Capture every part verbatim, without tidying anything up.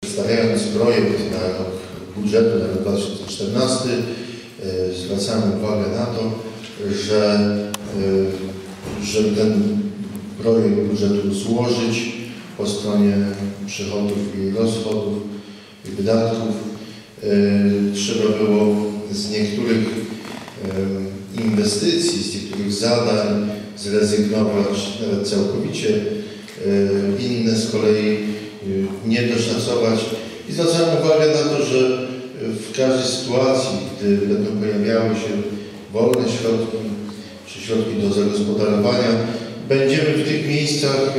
przedstawiając projekt na rok budżetu na rok dwa tysiące czternasty, zwracamy uwagę na to, że żeby ten projekt budżetu złożyć po stronie przychodów i rozchodów i wydatków, trzeba było z niektórych inwestycji, z niektórych zadań zrezygnować nawet całkowicie, inne z kolei nie doszacować. I zwracam uwagę na to, że w każdej sytuacji, gdy będą pojawiały się wolne środki czy środki do zagospodarowania, będziemy w tych miejscach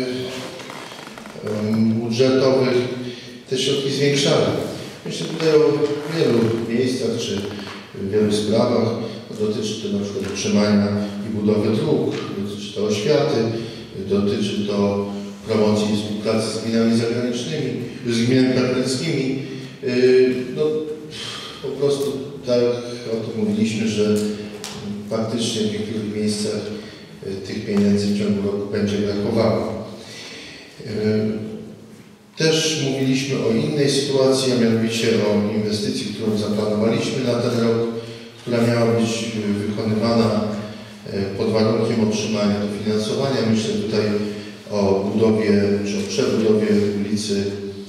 budżetowych te środki zwiększali. Myślę tutaj o wielu miejscach czy w wielu sprawach. Dotyczy to na przykład utrzymania i budowy dróg, dotyczy to oświaty, dotyczy to promocji i współpracy z gminami zagranicznymi, z gminami partnerskimi. No, po prostu tak o tym mówiliśmy, że faktycznie w niektórych miejscach tych pieniędzy w ciągu roku będzie brakowało. Też mówiliśmy o innej sytuacji, a mianowicie o inwestycji, którą zaplanowaliśmy na ten rok, która miała być wykonywana pod warunkiem otrzymania dofinansowania. Myślę tutaj o budowie, czy o przebudowie ulicy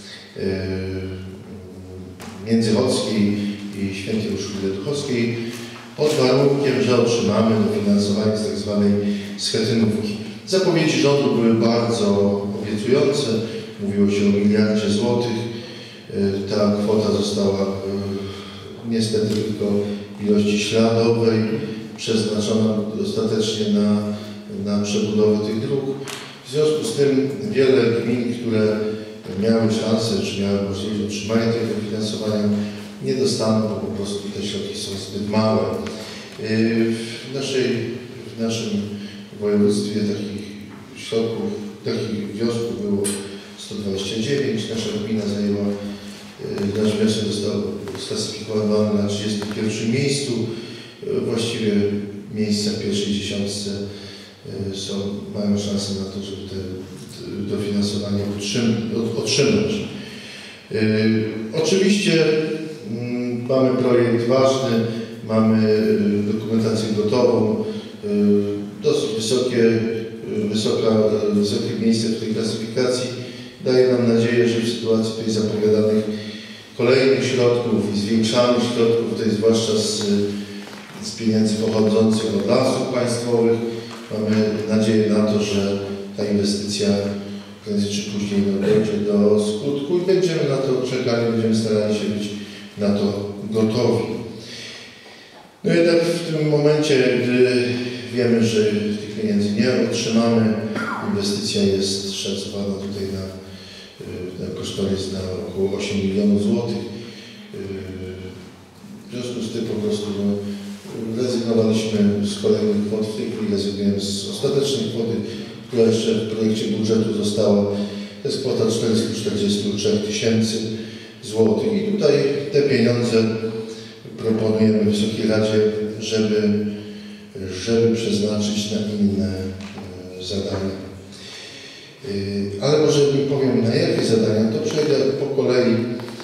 Międzychodzkiej i Świętej Urszuli Leduchowskiej pod warunkiem, że otrzymamy dofinansowanie z tak zwanej schetynówki. Zapowiedzi rządu były bardzo obiecujące. Mówiło się o miliardzie złotych. Ta kwota została niestety tylko w ilości śladowej przeznaczona ostatecznie na, na przebudowę tych dróg. W związku z tym wiele gmin, które miały szansę, czy miały możliwość otrzymania tego finansowania, nie dostaną, bo po prostu te środki są zbyt małe. W, naszej, w naszym województwie takich środków, takich wniosków było sto dwadzieścia dziewięć. Nasza gmina zajęła, nasz wniosek został sklasyfikowany na trzydziestym pierwszym miejscu. Właściwie miejsca w pierwszej dziesiątce są, mają szansę na to, żeby te, te dofinansowanie otrzymać. Oczywiście mm, mamy projekt ważny, mamy dokumentację gotową, dosyć wysokie, wysoka, wysokie miejsce w tej klasyfikacji daje nam nadzieję, że w sytuacji tutaj zapowiadanych kolejnych środków i zwiększanych środków, to jest zwłaszcza z, z pieniędzy pochodzących od lasów państwowych, mamy nadzieję na to, że ta inwestycja prędzej czy później dojdzie do skutku i będziemy na to czekali, będziemy starali się być na to gotowi. No jednak w tym momencie, gdy wiemy, że tych pieniędzy nie otrzymamy, inwestycja jest szacowana tutaj na, na kosztorys na około osiem milionów złotych. W związku z tym po prostu no, rezygnowaliśmy z kolejnych kwot, w tej chwili rezygnujemy z ostatecznej kwoty, która jeszcze w projekcie budżetu została. To jest kwota czterysta czterdzieści trzy tysięcy złotych i tutaj te pieniądze proponujemy Wysokiej Radzie, żeby, żeby przeznaczyć na inne zadania. Ale może nie powiem na jakie zadania, to przejdę po kolei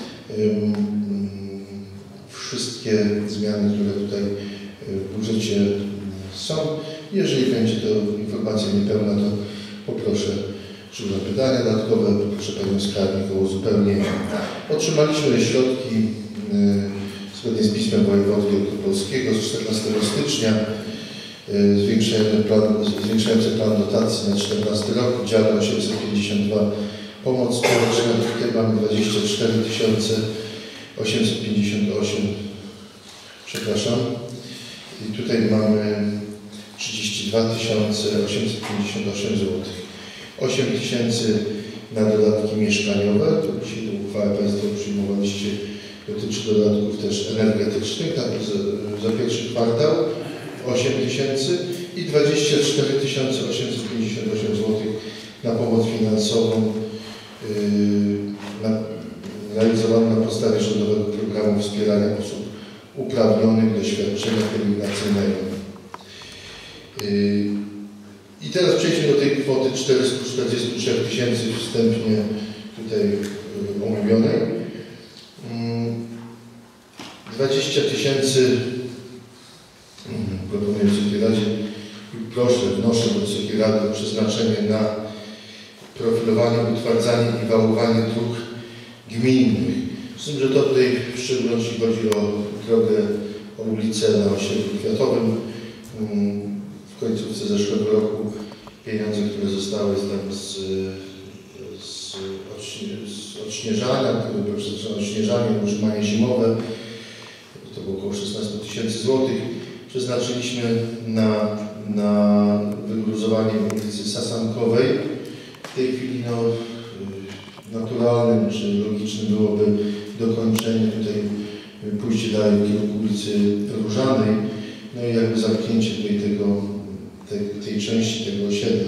wszystkie zmiany, które tutaj w budżecie są. Jeżeli będzie to informacja niepełna, to poproszę czy na pytania dodatkowe, poproszę Panią Skarbnik o uzupełnienie. Otrzymaliśmy środki zgodnie z pismem wojewody wielkopolskiego z czternastego stycznia zwiększające plan, zwiększające plan dotacji na czternasty rok, dział osiemset pięćdziesiąt dwa pomoc społeczna, tutaj mamy dwadzieścia cztery tysiące osiemset pięćdziesiąt osiem, przepraszam, i tutaj mamy trzydzieści dwa tysiące osiemset pięćdziesiąt osiem złotych. osiem tysięcy na dodatki mieszkaniowe, to dzisiaj tę uchwałę Państwo przyjmowaliście, dotyczy dodatków też energetycznych, tak, za, za pierwszy kwartał osiem tysięcy i dwadzieścia cztery tysiące osiemset pięćdziesiąt osiem złotych na pomoc finansową yy, na, realizowaną na podstawie rządowego programu wspierania osób uprawnionych do świadczenia pielęgnacyjnego. Yy, I teraz przejdźmy do tej kwoty czterysta czterdzieści trzy tysięcy. Wstępnie tutaj omówionej. dwadzieścia tysięcy proponuję Wysokiej Radzie i proszę, wnoszę do Wysokiej Rady o przeznaczenie na profilowanie, utwardzanie i wałowanie dróg gminnych. Z tym, że to tutaj w szczególności chodzi o drogę, o ulicę na osiedlu Kwiatowym. W końcówce zeszłego roku pieniądze, które zostały tam z, z, z odśnieżania, które były przeznaczone na odśnieżanie, utrzymanie zimowe, to było około szesnaście tysięcy złotych, przeznaczyliśmy na, na wygruzowanie ulicy Sasankowej. W tej chwili no, naturalnym czy logicznym byłoby dokończenie tutaj, pójście dalej w kierunku ulicy Różanej, no i jakby zamknięcie tutaj tego, tej, tej części tego osiedla.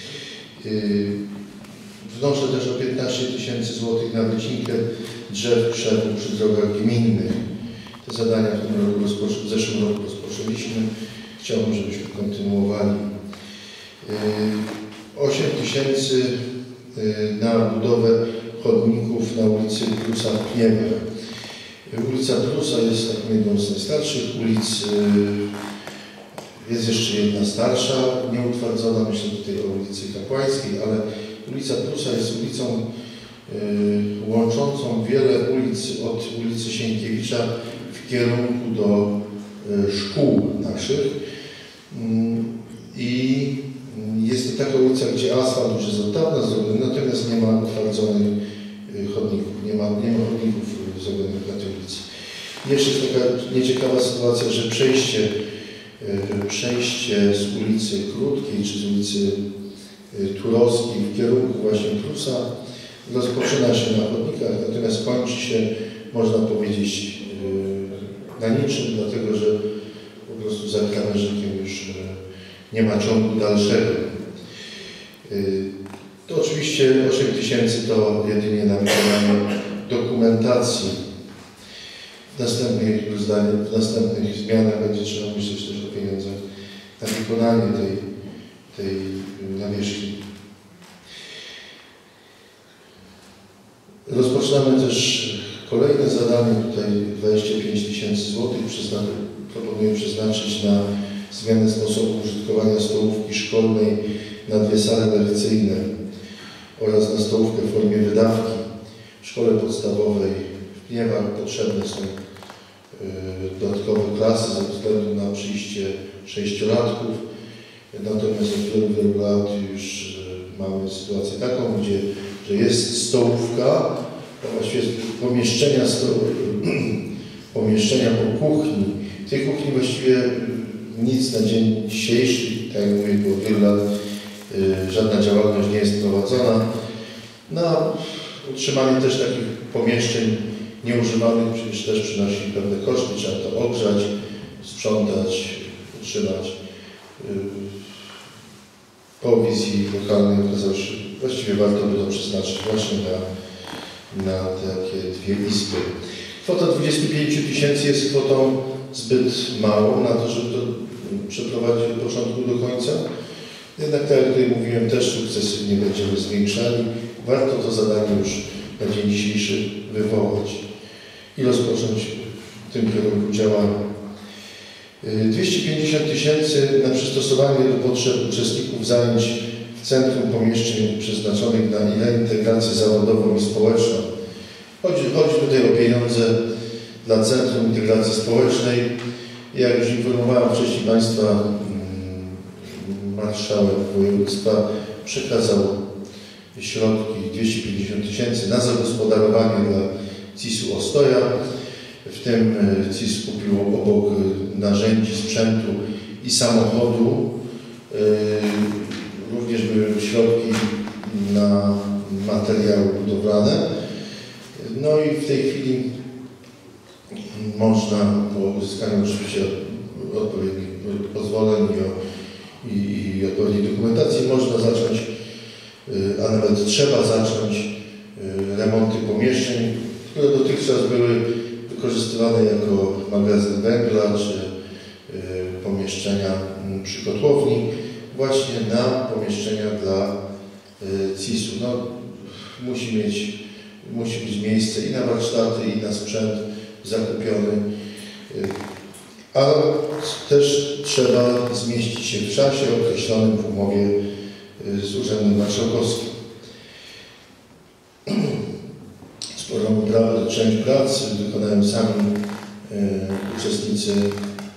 Wnoszę też o piętnaście tysięcy złotych na wycinkę drzew krzewu przy drogach gminnych. Te zadania w tym roku w zeszłym roku rozpoczęliśmy. Chciałbym, żebyśmy kontynuowali. osiem tysięcy na budowę chodników na ulicy Prusa w Pniewach. Ulica Prusa jest taką jedną z najstarszych ulic. Jest jeszcze jedna starsza, nieutwardzona, myślę tutaj o ulicy Kapłańskiej, ale ulica Prusa jest ulicą y, łączącą wiele ulic od ulicy Sienkiewicza w kierunku do y, szkół naszych. Y, I jest to taka ulica, gdzie asfalt już jest od dawna zrobiony, natomiast nie ma utwardzonych y, chodników, nie ma, nie ma chodników zrobionych na tej ulicy. Jeszcze jest taka nieciekawa sytuacja, że przejście przejście z ulicy Krótkiej czy z ulicy Turowskiej w kierunku właśnie Prusa rozpoczyna się na chodnikach, natomiast kończy się, można powiedzieć, na niczym, dlatego że po prostu za krawężnikiem już nie ma ciągu dalszego. To oczywiście osiem tysięcy to jedynie na wykonanie dokumentacji. W następnych, w następnych zmianach będzie trzeba myśleć też o pieniądzach na wykonanie tej, tej nawierzchni. Rozpoczynamy też kolejne zadanie, tutaj dwadzieścia pięć tysięcy złotych proponuję przeznaczyć na zmianę sposobu użytkowania stołówki szkolnej na dwie sale lekcyjne oraz na stołówkę w formie wydawki. W szkole podstawowej w Pniewach potrzebne są dodatkowe klasy ze względu na przyjście sześciolatków. Natomiast od wielu, wielu lat już mamy sytuację taką, gdzie że jest stołówka, właściwie pomieszczenia, sto, pomieszczenia po kuchni. W tej kuchni właściwie nic na dzień dzisiejszy, tak jak mówię, było wielu lat, żadna działalność nie jest prowadzona. No, utrzymanie też takich pomieszczeń nieużywanych przecież też przynosi pewne koszty, trzeba to ogrzać, sprzątać, utrzymać. Po wizji lokalnej okazało się, właściwie warto by to przeznaczyć właśnie na, na takie dwie izby. Kwota dwadzieścia pięć tysięcy jest kwotą zbyt małą na to, żeby to przeprowadzić od początku do końca. Jednak tak jak tutaj mówiłem, też sukcesywnie będziemy zwiększali. Warto to zadanie już na dzień dzisiejszy wywołać i rozpocząć w tym kierunku działania. dwieście pięćdziesiąt tysięcy na przystosowanie do potrzeb uczestników zajęć w Centrum Pomieszczeń przeznaczonych na integrację zawodową i społeczną. Chodzi, chodzi tutaj o pieniądze dla Centrum Integracji Społecznej. Jak już informowałem wcześniej Państwa, marszałek województwa przekazał środki dwieście pięćdziesiąt tysięcy na zagospodarowanie dla C I S-u Ostoja. W tym C I S kupił obok narzędzi, sprzętu i samochodu również były środki na materiały budowlane. No i w tej chwili można po uzyskaniu oczywiście odpowiednich pozwoleń i, i, i odpowiedniej dokumentacji można zacząć, a nawet trzeba zacząć remonty pomieszczeń, które dotychczas były wykorzystywane jako magazyn węgla czy pomieszczenia przy kotłowni, właśnie na pomieszczenia dla C I S-u. No, musi mieć musi być miejsce i na warsztaty, i na sprzęt zakupiony. Ale też trzeba zmieścić się w czasie określonym w umowie z Urzędem Marszałkowskim. Z programu część prac wykonają sami e, uczestnicy, e,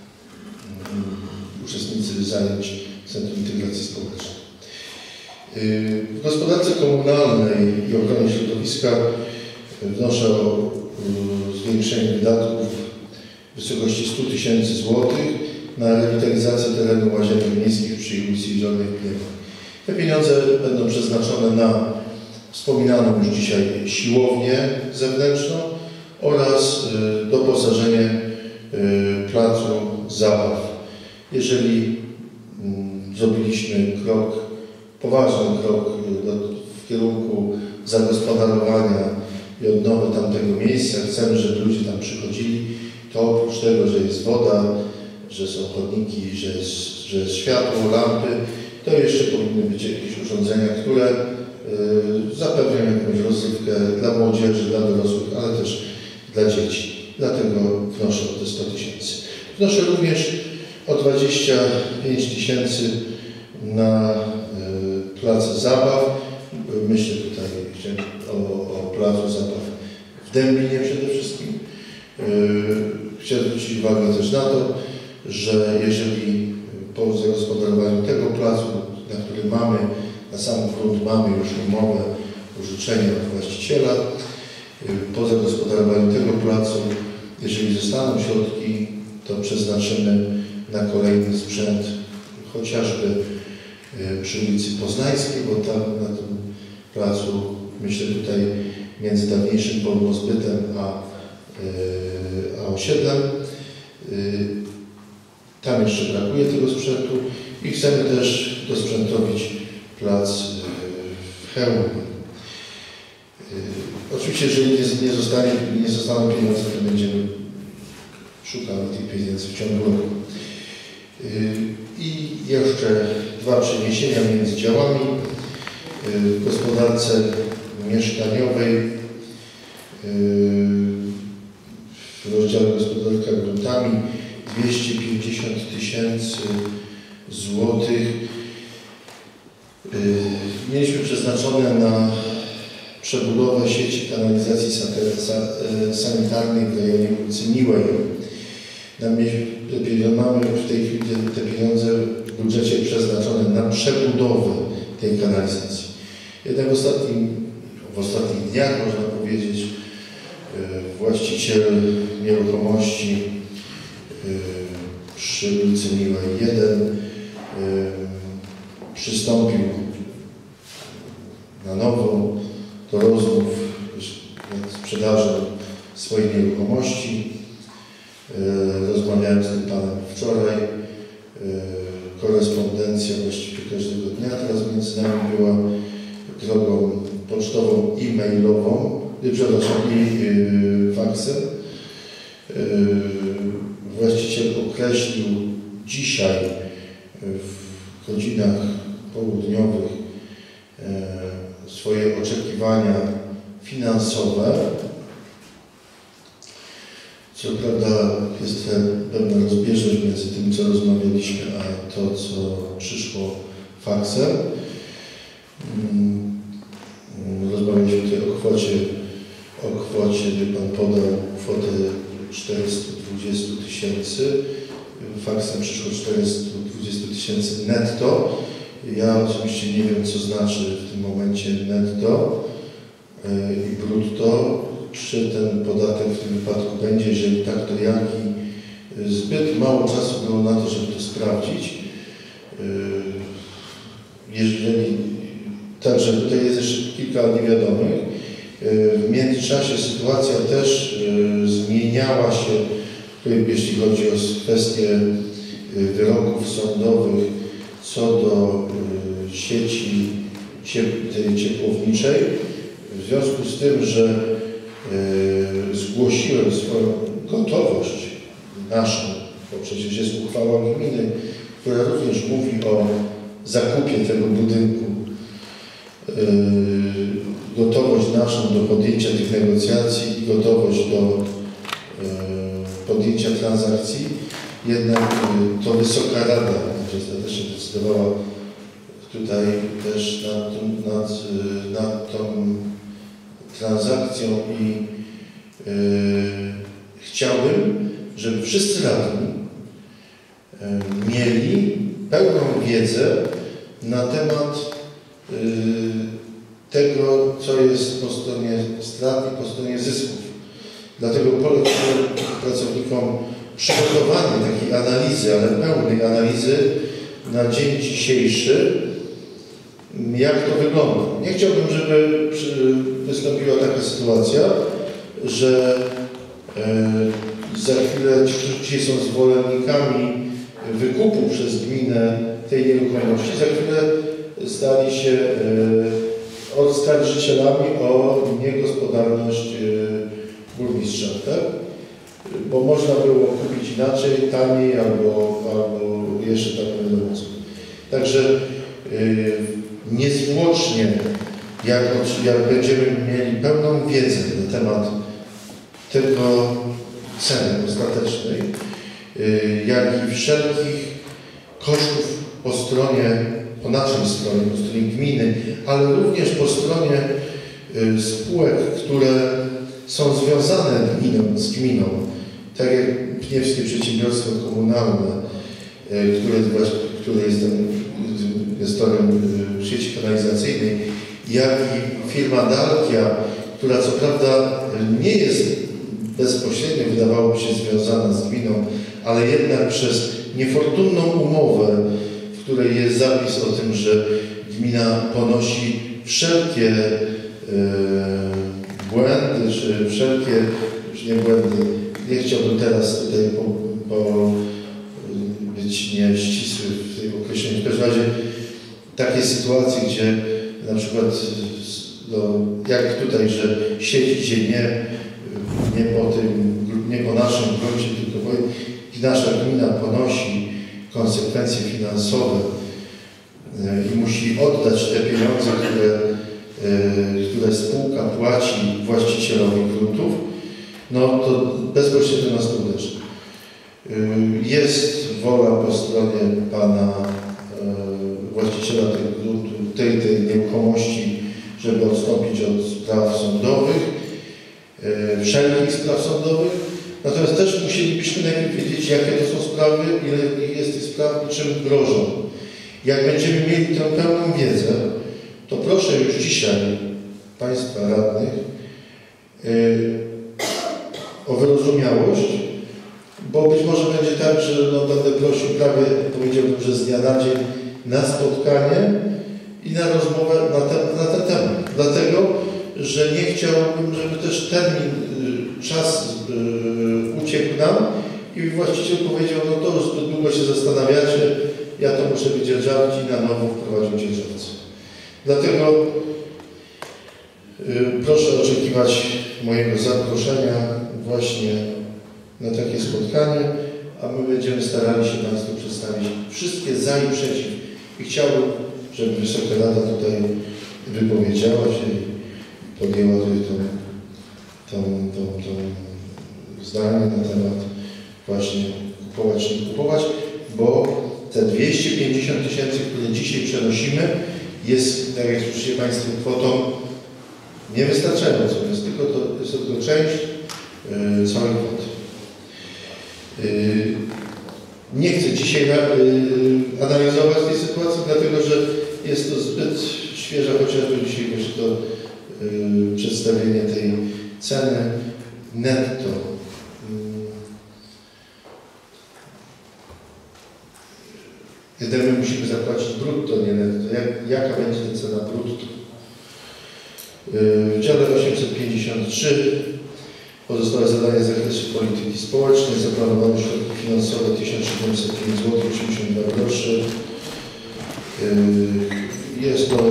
uczestnicy zajęć Centrum Integracji Społecznej. E, w gospodarce komunalnej i ochronie środowiska wnoszę o e, zwiększenie wydatków w wysokości stu tysięcy złotych na rewitalizację terenu łazienek miejskich przy ulicy Jeziornej w Gniewie. Te pieniądze będą przeznaczone na wspominaną już dzisiaj siłownię zewnętrzną oraz y, doposażenie y, placu zabaw. Jeżeli y, zrobiliśmy krok, poważny krok y, do, w kierunku zagospodarowania i odnowy tamtego miejsca, chcemy, żeby ludzie tam przychodzili, to oprócz tego, że jest woda, że są chodniki, że jest, że jest światło, lampy, to jeszcze powinny być jakieś urządzenia, które y, zapewnią jakąś rozrywkę dla młodzieży, dla dorosłych, ale też dla dzieci. Dlatego wnoszę o te sto tysięcy. Wnoszę również o dwadzieścia pięć tysięcy na y, plac zabaw. Myślę tutaj o, o placu zabaw w Dębinie przede wszystkim. Yy, Chciałem zwrócić uwagę też na to, że jeżeli po zagospodarowaniu tego placu, na który mamy, na sam grunt mamy już umowę użyczenia od właściciela, yy, po zagospodarowaniu tego placu, jeżeli zostaną środki, to przeznaczymy na kolejny sprzęt, chociażby yy, przy ulicy Poznańskiej, bo tam na tym placu, myślę tutaj między dawniejszym polnozbytem a a osiedlem. Tam jeszcze brakuje tego sprzętu i chcemy też dosprzętowić plac w Chełmie. Oczywiście, jeżeli nie, nie, zostanie, nie zostaną pieniądze, to będziemy szukali tych pieniędzy w ciągu roku. I jeszcze dwa przeniesienia między działami. W gospodarce mieszkaniowej w rozdziale gospodarka gruntami dwieście pięćdziesiąt tysięcy złotych mieliśmy przeznaczone na przebudowę sieci kanalizacji sanitarnej w rejonie ulicy Miłej. Mamy w tej chwili te pieniądze w budżecie przeznaczone na przebudowę tej kanalizacji. Jednak w, ostatnim, w ostatnich dniach, można powiedzieć, właściciel nieruchomości przy ulicy Miłej jeden przystąpił na nowo do rozmów nad sprzedażą swojej nieruchomości. Rozmawiałem z tym panem wczoraj. Korespondencja właściwie każdego dnia teraz między nami była drogą pocztową i mailową, przepraszam, i yy, faksem. Yy, właściciel określił dzisiaj w godzinach południowych yy, swoje oczekiwania finansowe. Co prawda jest pewna rozbieżność między tym, co rozmawialiśmy, a to, co przyszło faksem. Rozmawialiśmy tutaj o kwocie, o kwocie, gdy Pan podał kwotę czterysta dwadzieścia tysięcy. Faksem przyszło czterysta dwadzieścia tysięcy netto. Ja oczywiście nie wiem, co znaczy w tym momencie netto i brutto. Czy ten podatek w tym wypadku będzie, jeżeli tak, to jaki? Zbyt mało czasu było na to, żeby to sprawdzić. Jeżeli, także tutaj jest jeszcze kilka niewiadomych. W międzyczasie sytuacja też zmieniała się, jeśli chodzi o kwestie wyroków sądowych co do sieci ciepłowniczej. W związku z tym, że zgłosiłem swoją gotowość naszą, bo przecież jest uchwała gminy, która również mówi o zakupie tego budynku, gotowość na naszą do podjęcia tych negocjacji i gotowość do podjęcia transakcji, jednak to Wysoka Rada ostatecznie decydowała tutaj też nad, nad, nad tą transakcją i yy, chciałbym, żeby wszyscy radni yy, mieli pełną wiedzę na temat yy, tego, co jest po stronie strat i po stronie zysków. Dlatego polecam pracownikom przygotowanie takiej analizy, ale pełnej analizy na dzień dzisiejszy, jak to wygląda. Nie chciałbym, żeby wystąpiła taka sytuacja, że e, za chwilę ci, którzy dzisiaj są zwolennikami wykupu przez gminę tej nieruchomości, za chwilę stali się e, oskarżycielami o niegospodarność e, burmistrza, tak? Bo można było kupić inaczej, taniej albo, albo jeszcze tak wiadomo co. Także yy, niezwłocznie, jak, jak będziemy mieli pełną wiedzę na temat tego ceny ostatecznej, yy, jak i wszelkich kosztów po stronie, po naszej stronie, po stronie gminy, ale również po stronie yy, spółek, które są związane gminą, z gminą, tak jak Pniewskie Przedsiębiorstwo Komunalne, które, właśnie, które jest inwestorem sieci kanalizacyjnej, jak i firma Dalkia, która co prawda nie jest bezpośrednio, wydawałoby się, związana z gminą, ale jednak przez niefortunną umowę, w której jest zapis o tym, że gmina ponosi wszelkie yy, błędy, czy wszelkie, już nie błędy, nie chciałbym teraz tutaj po, po być nieścisły w tej określeniu. W każdym razie takie sytuacje, gdzie na przykład, no, jak tutaj, że sieć idzie nie, nie po tym, nie po naszym gruncie, tylko bo nasza gmina ponosi konsekwencje finansowe i musi oddać te pieniądze, które które spółka płaci właścicielowi gruntów, no to bezpośrednio nas to uderzy. Jest wola po stronie pana właściciela tego gruntu, tej, tej nieruchomości, żeby odstąpić od spraw sądowych, wszelkich spraw sądowych, natomiast też musielibyśmy najpierw wiedzieć, jakie to są sprawy, ile jest tych spraw i czym grożą. Jak będziemy mieli tę pełną wiedzę, to proszę już dzisiaj Państwa radnych yy, o wyrozumiałość, bo być może będzie tak, że no, będę prosił prawie, powiedziałbym, że z dnia na dzień na spotkanie i na rozmowę na, te, na ten temat. Dlatego, że nie chciałbym, żeby też termin, yy, czas yy, uciekł nam i właściciel powiedział, no to już zbyt długo się zastanawiacie, ja to muszę wydzierżawić i na nowo wprowadził dzierżawcę. Dlatego y, proszę oczekiwać mojego zaproszenia właśnie na takie spotkanie, a my będziemy starali się Państwu przedstawić wszystkie za i przeciw. I chciałbym, żeby Wysoka Rada tutaj wypowiedziała się i podjęła tutaj tą, tą, tą, tą zdanie na temat właśnie kupować, nie kupować, bo te dwieście pięćdziesiąt tysięcy, które dzisiaj przenosimy, jest, tak jak słyszycie Państwo, kwotą niewystarczającą. Jest tylko to, jest to tylko część yy, całej kwoty. Yy, nie chcę dzisiaj yy, analizować tej sytuacji, dlatego że jest to zbyt świeża, chociażby dzisiaj jeszcze to yy, przedstawienie tej ceny netto. Jedynie my musimy zapłacić brutto, nie netto. Jak, jaka będzie cena brutto? W dziale osiemset pięćdziesiąt trzy pozostałe zadania z zakresu polityki społecznej, zaplanowane środki finansowe tysiąc siedemset pięć złotych osiemdziesiąt dwa groszy. Jest to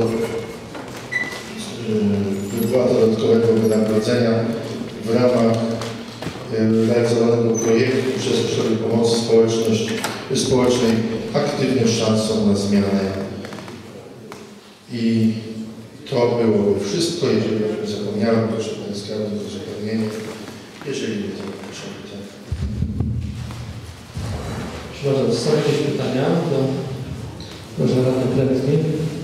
wypłata dodatkowego wynagrodzenia w ramach realizowanego projektu przez Ośrodek Pomocy Społeczność, Społecznej Aktywność szansą na zmianę. I To byłoby wszystko. Jeżeli zapomniałem, proszę Panie Skarbnik o uzupełnienie. Jeżeli nie, to proszę pytania. Przepraszam, są jakieś pytania do Proszę Radny Krewski?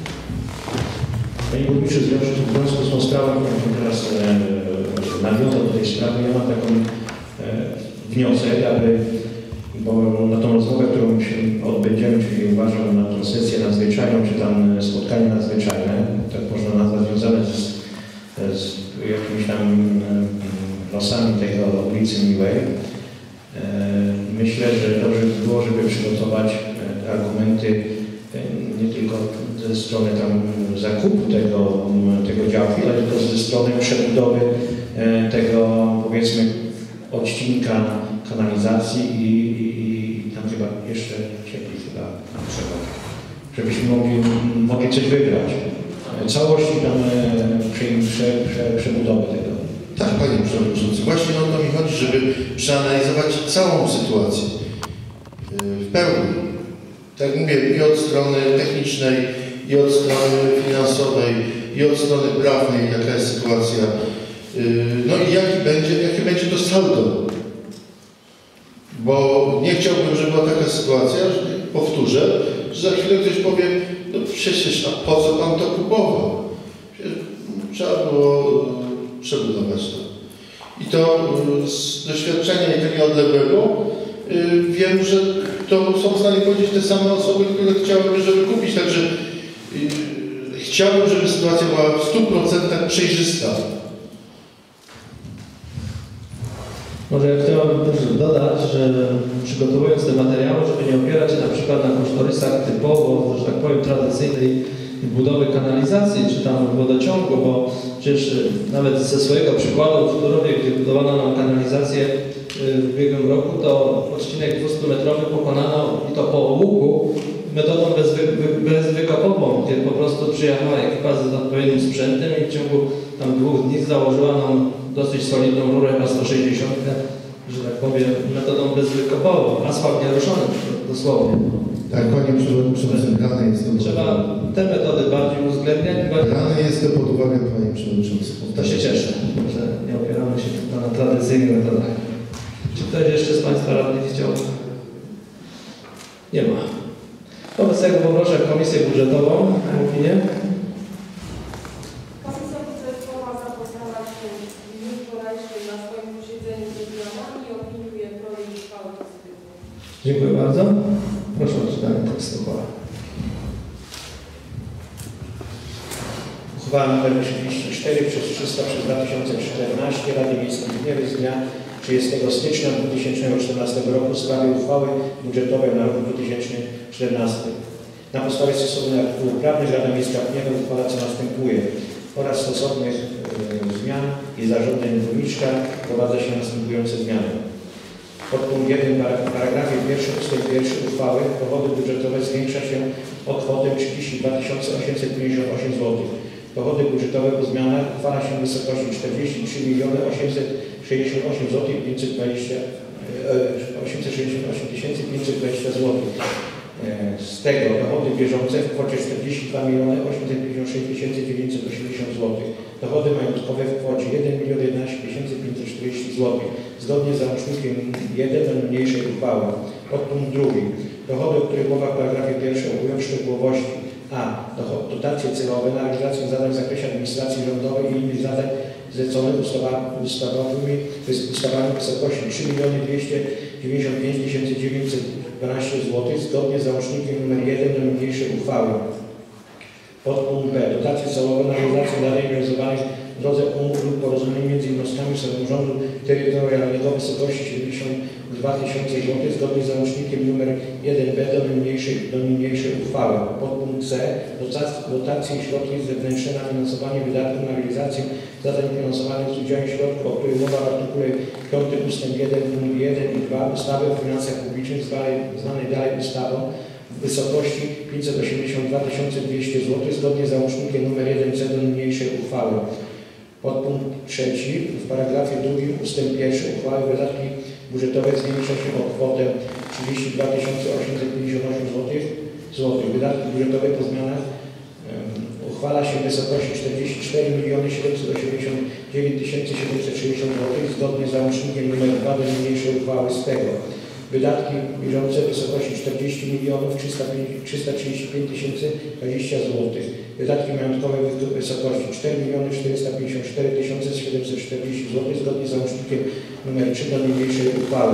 Panie Burmistrzu, w związku z tą sprawą, którą teraz e, nawiązał do tej sprawy, ja mam taką e, wniosek, aby, bo na tą rozmowę, którą się odbędziemy, czyli uważam na tą sesję nadzwyczajną, czy tam spotkanie nadzwyczajne, tak można nazwać, związane z, z jakimiś tam e, losami tego ulicy Miłej. E, myślę, że dobrze by było, żeby przygotować e, argumenty nie tylko ze strony tam zakupu tego, tego działki, ale tylko ze strony przebudowy tego, powiedzmy, odcinka kanalizacji i, i, i tam chyba jeszcze ciepli chyba trzeba, żebyśmy mogli, mogli coś wygrać. Całości tam prze, prze, prze, przebudowy tego. Tak, Panie Przewodniczący, właśnie o to mi chodzi, żeby przeanalizować całą sytuację w pełni. Tak mówię, i od strony technicznej, i od strony finansowej, i od strony prawnej, jaka jest sytuacja. No i jaki będzie, jakie będzie to saldo. Bo nie chciałbym, żeby była taka sytuacja, że powtórzę, że za chwilę ktoś powie, no przecież, a po co Pan to kupował? Przecież trzeba było przebudować to. I to z doświadczenia i tego odległego wiem, że to są w stanie powiedzieć te same osoby, które chciałyby, żeby kupić. Także yy, chciałbym, żeby sytuacja była w stu procentach przejrzysta. Może ja chciałbym też dodać, że przygotowując te materiały, żeby nie opierać się na przykład na kosztorysach typowo, że tak powiem, tradycyjnej budowy kanalizacji, czy tam wodociągu, bo przecież nawet ze swojego przykładu w Turowie, gdzie budowano nam kanalizację w ubiegłym roku, to odcinek dwustumetrowy pokonano i to po łuku metodą bezwy, bezwykopową, gdzie po prostu przyjechała ekipa z odpowiednim sprzętem i w ciągu tam dwóch dni założyła nam dosyć solidną rurę na sto sześćdziesiąt, że tak powiem, metodą bezwykopową, asfalt nieruszony dosłownie. Tak, Panie Przewodniczący, brane jest to. Trzeba te metody bardziej uwzględniać. Brane jest to pod uwagę, Panie Przewodniczący. To się cieszę, że nie opieramy się tylko na tradycyjnych metodach. Czy ktoś jeszcze z Państwa radnych chciał? Nie ma. Wobec tego poproszę Komisję Budżetową o opinię. Komisja Budżetowa zapoznała się w dniu wczorajszym na swoim posiedzeniu ze zmianami i opiniuje projekt uchwały pozytywnie. Dziękuję bardzo. Proszę o czytanie tekstu uchwały. Uchwała nr trzydzieści cztery przez trzysta przez dwa tysiące czternaście Rady Miejskiej w Gniewie z dnia trzydziestego stycznia dwa tysiące czternastego roku w sprawie uchwały budżetowej na rok dwa tysiące czternasty. Na podstawie stosownych artykułów prawnych Rada Miejska w Gniewie uchwala co następuje. Oraz stosownych e, zmian i zarządzeń burmistrza wprowadza się następujące zmiany. Podpunkt jeden w paragrafie pierwszym ustęp pierwszy uchwały dochody budżetowe zwiększa się o kwotę trzydzieści dwa tysiące osiemset pięćdziesiąt osiem złotych. Dochody budżetowe po zmianach uchwala się w wysokości czterdzieści trzy miliony osiemset sześćdziesiąt osiem tysięcy pięćset dwadzieścia złotych. Z tego dochody bieżące w kwocie czterdzieści dwa miliony osiemset pięćdziesiąt sześć tysięcy dziewięćset osiemdziesiąt złotych. Dochody majątkowe w kwocie jeden milion jedenaście tysięcy pięćset czterdzieści złotych. Zgodnie z załącznikiem jeden do niniejszej uchwały. Podpunkt drugi. Dochody, o których mowa w paragrafie pierwszym, opisują w szczegółowości a. Dotacje celowe na realizację zadań w zakresie administracji rządowej i innych zadań zleconych ustawowymi ustawami w wysokości trzy miliony dwieście dziewięćdziesiąt pięć tysięcy dziewięćset dwanaście złotych zgodnie z załącznikiem nr jeden do niniejszej uchwały. Podpunkt B. Dotacje celowe na realizację zadań realizowanych w drodze umów lub porozumień między jednostkami samorządu terytorialnego w wysokości siedemdziesiąt dwa tysiące złotych zgodnie z załącznikiem nr jeden B do niniejszej, do niniejszej uchwały. Podpunkt C. Dotacje i środki zewnętrzne na finansowanie wydatków na realizację zadań finansowanych z udziałem środków, o których mowa w artykule piątym ustęp jeden punkt jeden i dwa ustawy o finansach publicznych znanej dalej ustawą w wysokości pięćset osiemdziesiąt dwa tysiące dwieście złotych zgodnie z załącznikiem nr jeden C do niniejszej uchwały. Podpunkt trzeci. W paragrafie drugim ustęp pierwszy uchwały wydatki budżetowe zwiększa się o kwotę trzydzieści dwa tysiące osiemset pięćdziesiąt osiem złotych. Wydatki budżetowe po zmianach um, uchwala się w wysokości czterdzieści cztery miliony siedemset osiemdziesiąt dziewięć tysięcy siedemset sześćdziesiąt złotych zgodnie z załącznikiem nr dwa do niniejszej uchwały z tego. Wydatki bieżące w wysokości czterdzieści milionów trzysta trzydzieści pięć tysięcy dwadzieścia złotych. Wydatki majątkowe w wysokości cztery miliony czterysta pięćdziesiąt cztery tysiące siedemset czterdzieści złotych zgodnie z załącznikiem nr trzy do niniejszej uchwały.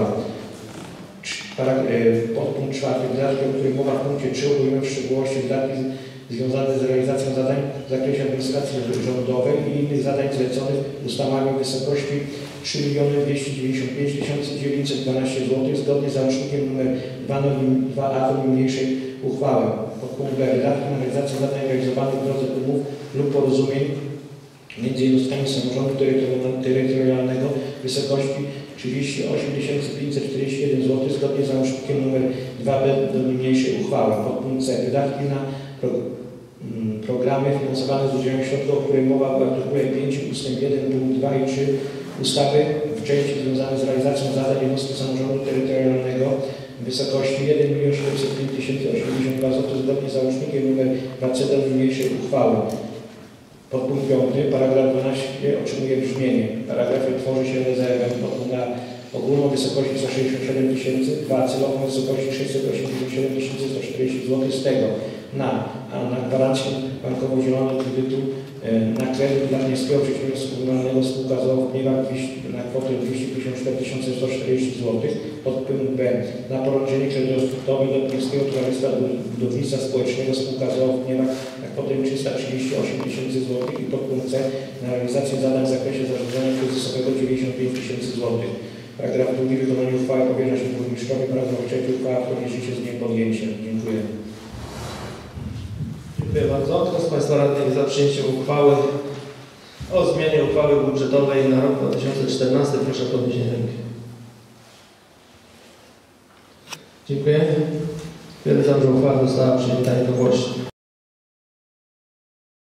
Podpunkt czwarty. Wydatki, o których mowa w punkcie trzy, obejmują w szczególności wydatki związane z realizacją zadań w zakresie administracji rządowej i innych zadań zleconych ustawami w wysokości trzy miliony dwieście dziewięćdziesiąt pięć tysięcy dziewięćset dwanaście złotych zgodnie z załącznikiem nr dwa a do niniejszej uchwały. Podpunkt B. Wydatki na realizację zadań realizowanych w drodze umów lub porozumień między jednostkami samorządu terytorialnego w wysokości trzydzieści osiem tysięcy pięćset czterdzieści jeden złotych zgodnie z załącznikiem nr dwa b do niniejszej uchwały. Podpunkt C. Wydatki na pro, m, programy finansowane z udziałem środków, o której mowa w artykule pięć ustęp jeden punkt dwa i trzy ustawy w części związanej z realizacją zadań jednostki samorządu terytorialnego w wysokości jeden milion siedemset pięć tysięcy osiemdziesiąt dwa złotych zgodnie z załącznikiem nr dwa c do niniejszej uchwały. Podpunkt piąty. Paragraf dwanaście otrzymuje brzmienie. W paragrafie tworzy się rezerwę. Podpunkt A. Ogólną wysokości sto sześćdziesiąt siedem tysięcy. dwa. Celową wysokości sześćset osiemdziesiąt siedem tysięcy sto czterdzieści złotych z tego na, a na gwarancję bankową zielonego kredytu e, na kredyt dla wniosskiego przedsiębiorstwa komunalnego spółka z o o w Gniewach na kwotę dwieście pięćdziesiąt cztery tysiące sto czterdzieści złotych. Podpunkt B. Na poręczenie kredytowi do Polskiego Towarzystwa Budownictwa Społecznego spółka z o o w Gniewach na kwotę trzysta trzydzieści osiem tysięcy złotych i podpunkt C. Na realizację zadań w zakresie zarządzania kryzysowego dziewięćdziesiąt pięć tysięcy złotych. Paragraf drugi. Wykonanie uchwały powierza się burmistrzowi. Paragraf trzeci. Uchwała wchodzi w życie z dniem podjęcia. Dziękuję. Dziękuję bardzo. Kto z Państwa radnych jest za przyjęciem uchwały o zmianie uchwały budżetowej na rok dwa tysiące czternasty? Proszę o podniesienie ręki. Dziękuję. Stwierdzam, że uchwała została przyjęta jednogłośnie.